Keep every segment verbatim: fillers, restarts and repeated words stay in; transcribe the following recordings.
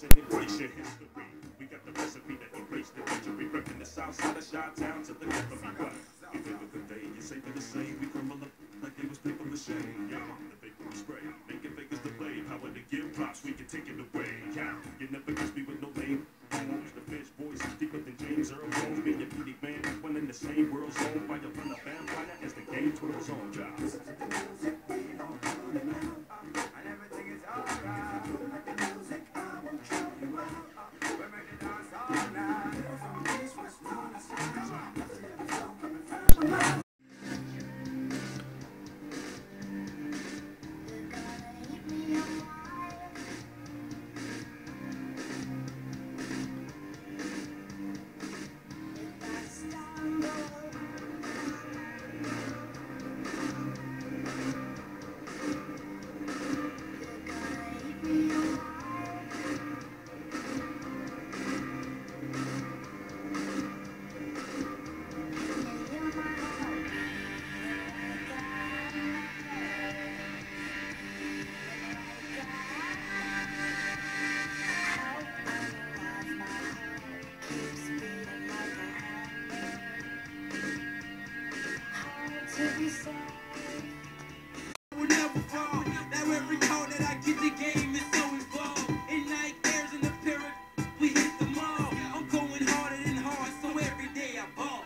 Listen, embrace your history. We got the recipe that erase the injury. Repping the south side of Chi-Town to the left of me. What? You live with the day, you say for the same. We crumble up like it was paper mache. Yeah, the paper was spray. Making fakers to play. Power to give props, we can take it away. Yeah, you never catch me with no name. Almost the fish voice is deeper than James Earl Jones. Me and Petey Man, one in the same world zone. Fire from the vampire as the game twirls on, Josh. Will never fall. Now every call that I get, the game is so involved. In night airs in the period, we hit the mall. I'm going harder than hard, so every day I ball.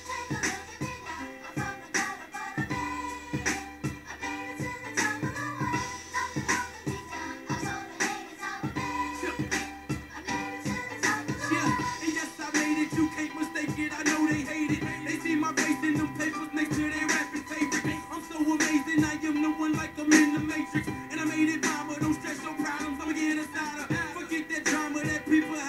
Yeah, and yes, I made it. You can't mistake it. I know they hate it. They see my face in them papers next to their rapping favorite. I'm so amazing, I am the one like I'm in the Matrix. And I made it mine, but don't stress no problems, I'ma get inside of. Forget that drama that people